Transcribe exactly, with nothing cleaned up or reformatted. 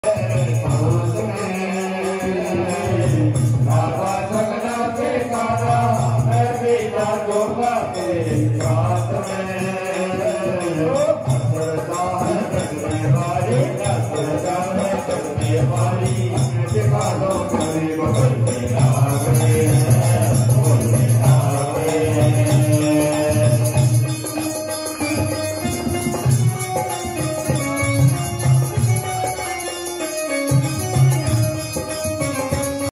बाबा सकना के कारा मैं भी ना दूंगा तेरी बात में।